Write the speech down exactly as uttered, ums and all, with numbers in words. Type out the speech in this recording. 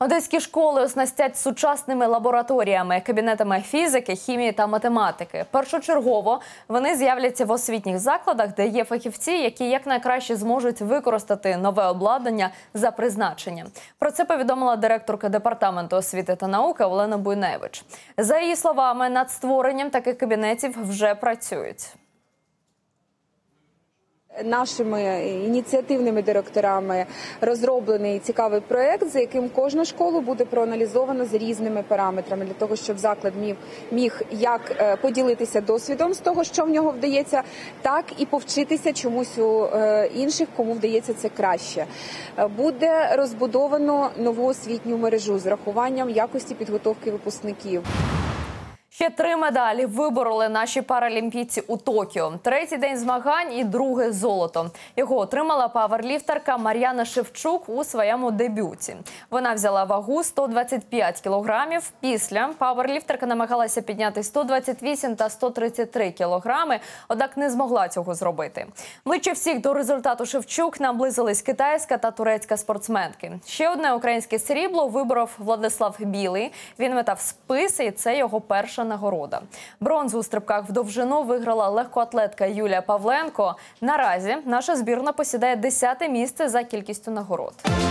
Одеські школи оснастять сучасними лабораторіями, кабінетами фізики, хімії та математики. Першочергово вони з'являться в освітніх закладах, де є фахівці, які якнайкраще зможуть використати нове обладнання за призначенням. Про це повідомила директорка департаменту освіти та науки Олена Буйневич. За її словами, над створенням таких кабінетів вже працюють. Нашими ініціативними директорами розроблений цікавий проєкт, за яким кожну школу буде проаналізовано з різними параметрами, для того, щоб заклад міг, міг як поділитися досвідом з того, що в нього вдається, так і повчитися чомусь у інших, кому вдається це краще. Буде розбудовано нову освітню мережу з урахуванням якості підготовки випускників. Ще три медалі вибороли наші паралімпійці у Токіо. Третій день змагань і друге золото. Його отримала паверліфтерка Мар'яна Шевчук у своєму дебюті. Вона взяла вагу сто двадцять п'ять кілограмів. Після паверліфтерка намагалася підняти сто двадцять вісім та сто тридцять три кілограми, однак не змогла цього зробити. Ближче всіх до результату Шевчук наблизились китайська та турецька спортсменки. Ще одне українське срібло виборов Владислав Білий. Він метав списи, і це його перша нагорода. Бронзу у стрибках в довжину виграла легкоатлетка Юлія Павленко. Наразі наша збірна посідає десяте місце за кількістю нагород.